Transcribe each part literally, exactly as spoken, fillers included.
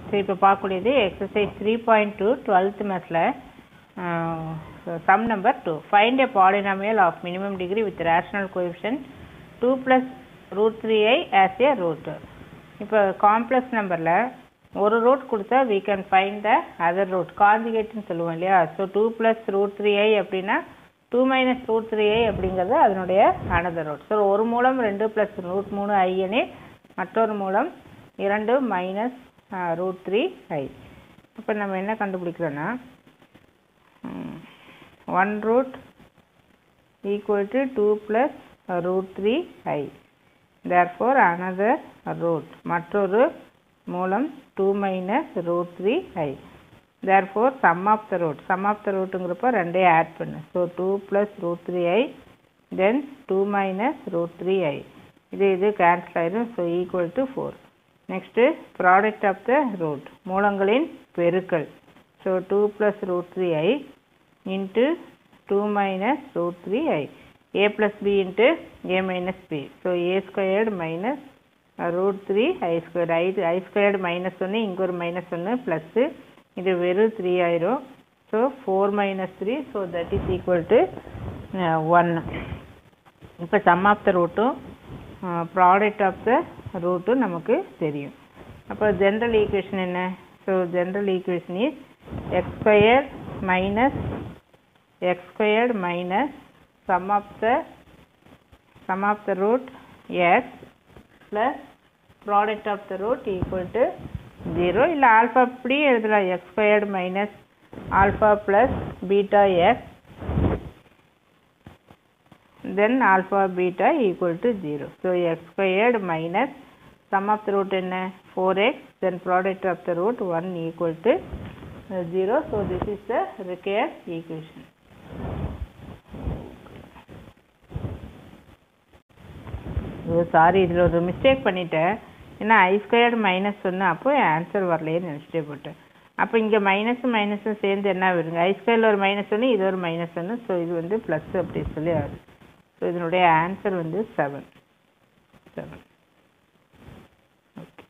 சரி, இப்போ பார்க்கக்கூடியது exercise three point two twelfth மேத்ஸில் sum number two. Find a polynomial of minimum degree with rational coefficient two plus root three I as a root. இப்போ complex நம்பரில் ஒரு root கொடுத்தா we can find the other root, கான்ஜுகேட்னு சொல்லுவோம் இல்லையா. So two plus root three i அப்படின்னா two minus root three i அப்படிங்கிறது அதனுடைய அனதர் ரூட். ஸோ ஒரு மூலம் ரெண்டு ப்ளஸ் ரூட் மூணு ஐ எனில் மற்றொரு மூலம் இரண்டு மைனஸ் ரூட் த்ரீ ஐ. இப்போ நம்ம என்ன கண்டுபிடிக்கிறோன்னா one root equal to two plus root three i. Therefore another root, மற்றொரு மூலம் two minus root three i. Therefore sum of the root, sum of the ரூட்டுங்கிறப்போ ரெண்டையும் ஆட் பண்ணு. So two plus root three i then two minus root three i. இது இது cancel ஆயிடும். So equal to four. Next product of the root, மூலங்களின் பெருக்கல். So two plus root three i into two minus root three i. A plus b into a minus b. So a squared minus root three i squared. I i squared minus ஒன்று, இங்கே ஒரு minus ஒன்று plus, இது வெறும் three ஆயிரும். So four minus three. So that is equal to ஒன்று. இப்போ sum of the ரூட்டும் ப்ராடக்ட் ஆஃப் த ரூட்டும் நமக்கு தெரியும். அப்போ ஜென்ரல் ஈக்குவேஷன் என்ன? So general equation is x square minus x squared minus sum of the sum of the root x plus product of the root equal to zero. இல்லை alpha இப்படி எழுதலாம், x squared minus alpha plus beta x then alpha beta equal to zero. So x squared minus sum of the root என்ன four x then product of the root one equal to zero. So this is the required equation. Oh sorry, இதில் ஒரு mistake பண்ணிட்டேன். ஏன்னா ஐ squared minus ஒன்று, அப்போ answer வரலையேன்னு நினச்சிட்டே போட்டேன். அப்போ இங்கே மைனஸும் மைனஸும் சேர்ந்து என்ன வருங்க, ஐ ஸ்கொயரில் ஒரு மைனஸ் ஒன்று, இது ஒரு மைனஸ் ஒன்று. ஸோ இது வந்து ப்ளஸ் அப்படின்னு சொல்லி ஆகுது. ஸோ இதனுடைய ஆன்சர் வந்து seven seven okay.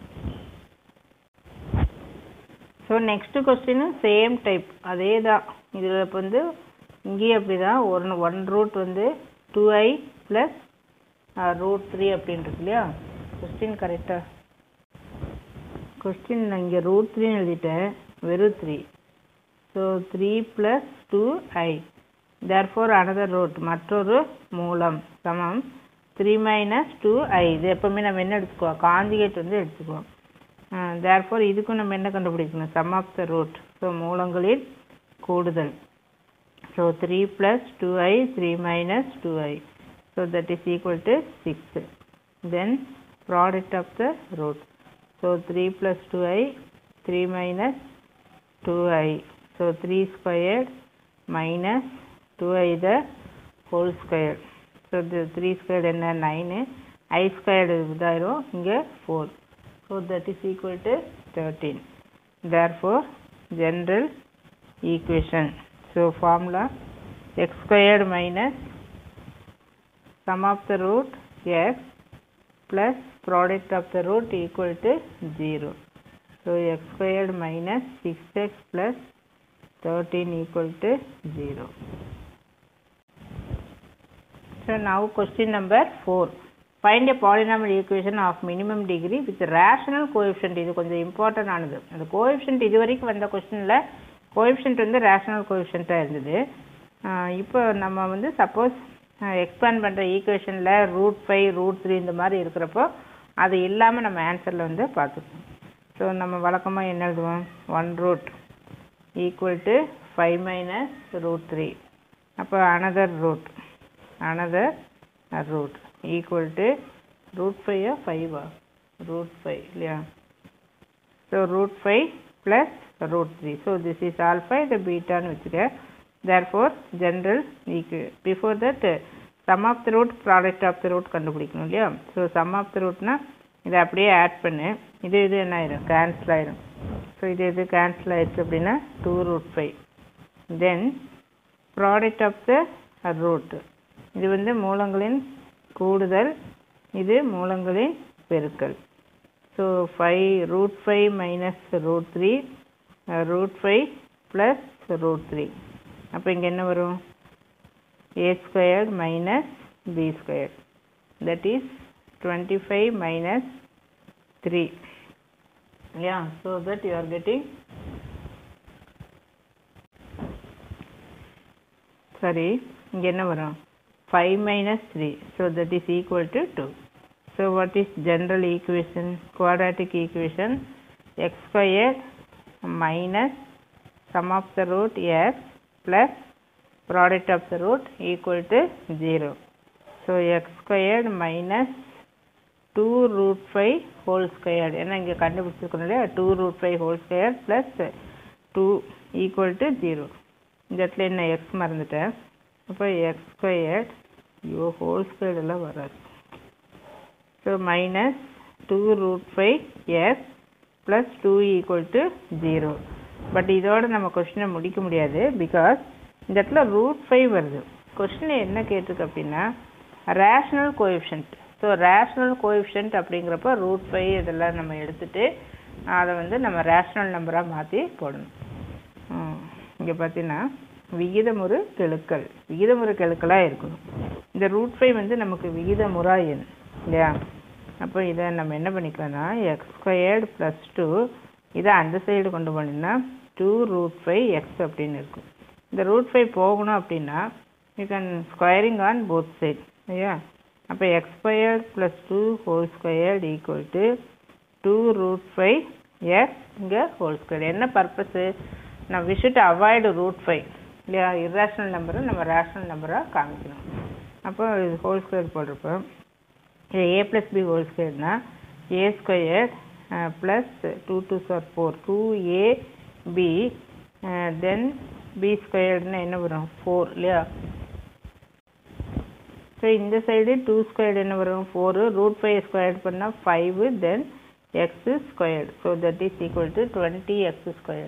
So next கொஸ்டினும் சேம் டைப் அதே தான். இதில் இப்போ வந்து இங்கேயும் அப்படி தான். ஒரு ஒன் ரூட் வந்து two i plus root three அப்படின்றது இல்லையா. கொஸ்டின் கரெக்டாக கொஸ்டின் நான் இங்கே ரூட் த்ரீன்னு எழுதிட்டேன், வெறும் three. So three plus two i. Therefore another root, மற்றொரு மூலம் சமம் த்ரீ மைனஸ் டூ ஐ. இது எப்போவுமே நம்ம என்ன எடுத்துக்குவோம், காஞ்சிகேட் வந்து எடுத்துக்குவோம். தேர்ஃபோர் இதுக்கும் நம்ம என்ன கண்டுபிடிக்கணும், sum of the root. So மூலங்களில் கூடுதல். So three plus two i three minus two i. So that is equal to six. Then product of the root. So three plus two i three minus two i. So three squared minus two i the whole square. So இது three squared என்ன nine, i squared இதாயிரும், இங்கே four. So that is equal to thirteen. Therefore general equation. So formula x squared minus sum of the root x plus product of the root equal to zero. So x squared minus six x plus thirteen equal to zero. So now question number four. Find a polynomial equation of minimum degree with rational coefficient. இது கொஞ்சம் important ஆனது. அந்த coefficient இது வரைக்கும் வந்த கொஸ்டினில் coefficient வந்து rational கோஎஃபிஷியண்ட்டாக இருந்தது. இப்போ நம்ம வந்து சப்போஸ் எக்ஸ்பேண்ட் பண்ணுற ஈக்குவேஷனில் ரூட் ஃபைவ் ரூட் த்ரீ இந்த மாதிரி இருக்கிறப்போ அது இல்லாமல் நம்ம ஆன்சரில் வந்து பார்த்துக்கணும். ஸோ நம்ம வழக்கமாக என்ன எழுதுவோம், one root equal to five minus root three. அப்போ another root another root equal to root five or five or root five இல்லையா. so root five plus root three. so this is alpha, the beta ன்னு வச்சுக்க. therefore general equation. before that sum of the root product of the root கண்டுபிடிக்கணும் இல்லையா. so sum of the rootனா இதை அப்படியே add பண்ணு, இது இது என்ன ஆயிரும், கேன்சல் ஆயிரும். ஸோ இது இது கேன்சல் ஆயிடுச்சு அப்படின்னா two root five. Then product of the root, இது வந்து மூலங்களின் கூடுதல், இது மூலங்களின் பெருக்கல். So five root five minus root three uh, root five plus root three. அப்போ இங்கே என்ன வரும்? a squared minus b squared, that is twenty-five minus three. Yeah, so that you are getting, sorry, இங்கே என்ன வரும்? five minus three, so that is equal to two. So what is general equation? Quadratic equation, x squared minus sum of the root s plus product of the root equal to zero. So x squared minus two root five whole squared, ஏன்னா இங்கே கண்டுபிடிச்சிருக்கோம் இல்லையா, two root five whole squared plus two equal to zero. இந்த இடத்துல என்ன x மறந்துட்டேன், அப்போ x squared ஐயோ whole squared எல்லாம் வராது. So minus two root five s plus two equal to zero. But இதோட நம்ம கொஸ்டினை முடிக்க முடியாது, பிகாஸ் இந்த இடத்துல ரூட் ஃபைவ் வருது. கொஸ்டினில் என்ன கேட்டிருக்கு அப்படின்னா rational coefficient. So rational coefficient அப்படிங்கிறப்ப ரூட் ஃபைவ் இதெல்லாம் நம்ம எடுத்துகிட்டு அதை வந்து நம்ம ரேஷ்னல் நம்பராக மாற்றி போடணும். இங்கே பார்த்தீங்கன்னா விகிதமுறு கெழுக்கள் விகிதமுறு கெழுக்களாக இருக்கணும். இந்த ரூட் ஃபைவ் வந்து நமக்கு விகிதமுறா எண் இல்லையா. அப்போ இதை நம்ம என்ன பண்ணிக்கலாம்னா எக்ஸ் ஸ்கொயர்டு ப்ளஸ் டூ, இதை அந்த சைடு கொண்டு போனீங்கன்னா டூ ரூட் ஃபைவ் எக்ஸ் அப்படின்னு இருக்கும். இந்த ரூட் ஃபைவ் போகணும் அப்படின்னா you can squaring on both side இல்லையா. அப்போ x squared plus two whole squared equal to two root five x இங்கே ஹோல் ஸ்கொயர். என்ன பர்பஸு? நான் we should avoid root five இல்லையா. இர்ரேஷனல் நம்பரை நம்ம ரேஷனல் நம்பராக காமிக்கணும். அப்போ இது ஹோல் ஸ்கொயர் போடுறப்போ இது ஏ ப்ளஸ் பி ஹோல் ஸ்கொயர்னா a square plus two two சார் four, two a b then b ஸ்கொயர்டுன்னா என்ன வரும்? ஃபோர் இல்லையா. ஸோ இந்த சைடு டூ ஸ்கொயர்டு என்ன வரும்? ஃபோரு. ரூட் ஃபைவ் ஸ்கொயர்டு பண்ணால் five, then x squared. So that is equal to twenty x squared.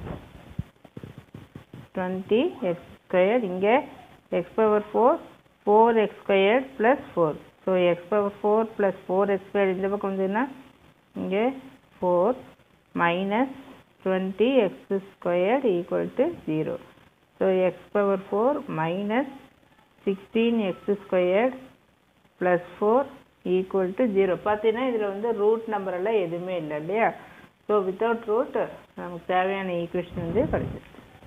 Twenty x squared. இங்கே x power four, four x squared plus four. So x power four plus four x squared இந்த பக்கம் வந்ததுன்னா இங்கே four minus twenty x squared equal to zero. So x power four minus sixteen x squared plus four equal to zero. பார்த்தீங்கன்னா இதில் வந்து root number எல்லாம் எதுவுமே இல்லை இல்லையா. ஸோ வித்தவுட் ரூட் நமக்கு தேவையான ஈக்குவேஷன் வந்து கிடைச்சிருக்கு.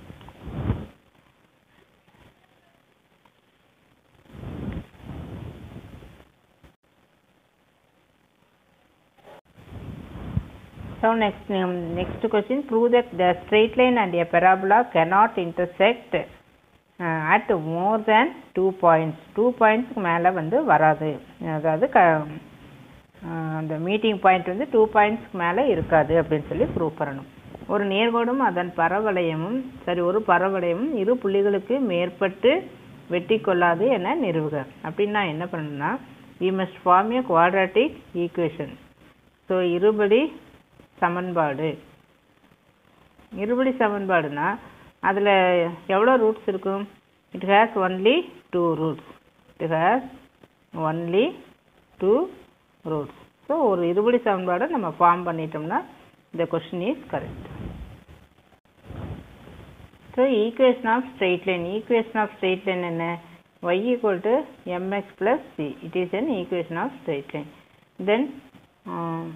So next um, next question, prove that the straight line and a parabola cannot intersect uh, at more than two points. two points மேலே வந்து வராது, அதாவது அந்த மீட்டிங் பாயிண்ட் வந்து டூ பாயிண்ட்ஸ்க்கு மேலே இருக்காது அப்படின்னு சொல்லி ப்ரூவ் பண்ணணும். ஒரு நேர்கோடும் அதன் பரவளையமும் சரி ஒரு பரவளையமும் இரு புள்ளிகளுக்கு மேற்பட்டு வெட்டி கொள்ளாது என நிறுவுக. அப்படின்னா என்ன பண்ணணும்னா we must form a quadratic equation. ஸோ இருபடி சமன்பாடு. இருபடி சமன்பாடுனா அதில் எவ்வளோ ரூட்ஸ் இருக்கும்? It has only two roots. It has only two roots. So ஒரு இருபடி சமன்பாடை நம்ம ஃபார்ம் பண்ணிட்டோம்னா இந்த question is correct. So equation of straight line. Equation of straight line என்ன? y equal to mx plus c. It is an equation of straight line. Then um,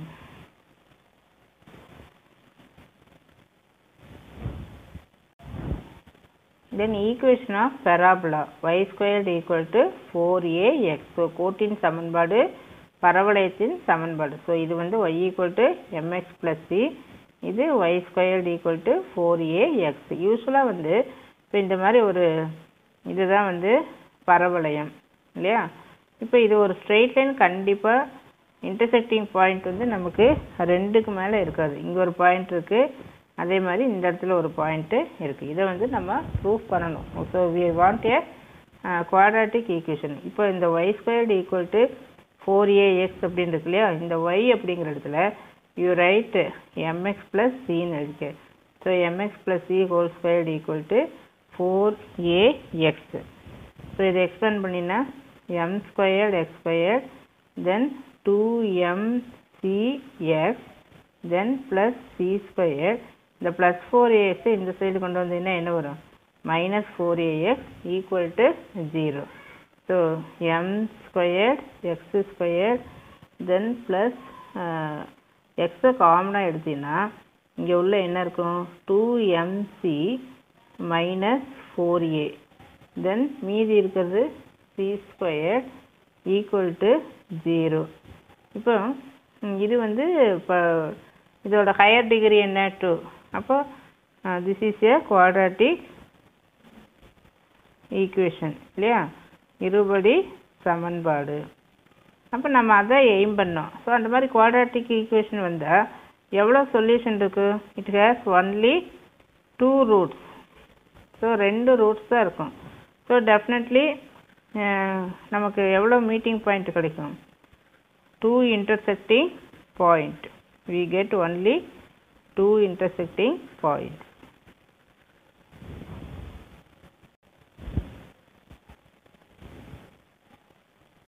then equation of parabola y squared equal to four a x. So கோட்டின் சமன்பாடு பரவளையத்தின் சமன்பாடு. So இது வந்து y equal to mx plus c, இது y squared equal to four a x. யூஸ்வலாக வந்து இப்போ இந்த மாதிரி ஒரு இதுதான் வந்து பரவளையம் இல்லையா. இப்போ இது ஒரு ஸ்ட்ரெயிட் லைன், கண்டிப்பாக இன்டர்செக்டிங் பாயிண்ட் வந்து நமக்கு ரெண்டுக்கு மேலே இருக்காது. இங்கே ஒரு பாயிண்ட் இருக்குது, அதே மாதிரி இந்த இடத்துல ஒரு பாயிண்ட்டு இருக்குது. இதை வந்து நம்ம ப்ரூஃப் பண்ணணும். So we want a quadratic equation. இப்போ இந்த y squared equal to four a x அப்படின்னு இருக்கு இல்லையா. இந்த ஒய் அப்படிங்கிற இடத்துல யூ ரைட் எம்எக்ஸ் ப்ளஸ் சின்னு இருக்கு. So m x plus c whole squared equal to four a x. So இதை எக்ஸ்பேண்ட் பண்ணினா m squared x squared then two m cx then plus c square இந்த plus four a x இந்த side கொண்டு வந்தீங்கன்னா என்ன வரும் minus four a x equal to zero. So m squared x squared then plus uh, x காமனாக எடுத்தீங்கன்னா இங்கே உள்ள என்ன இருக்கும் two m c minus four a then மீதி இருக்கிறது c squared equal to zero. இப்போ இது வந்து இப்போ இதோட ஹையர் டிகிரி என்ன டூ. அப்போ this is a quadratic equation இல்லையா, இருபடி சமன்பாடு. அப்போ நம்ம அதை எய்ம் பண்ணோம். ஸோ அந்த மாதிரி குவாட்ராட்டிக் ஈக்குவேஷன் வந்தால் எவ்வளோ சொல்யூஷன் இருக்குது? It has only two roots. So ரெண்டு ரூட்ஸ் தான் இருக்கும். ஸோ டெஃபினெட்லி நமக்கு எவ்வளோ மீட்டிங் பாயிண்ட் கிடைக்கும்? Two intersecting point. We get only two intersecting points.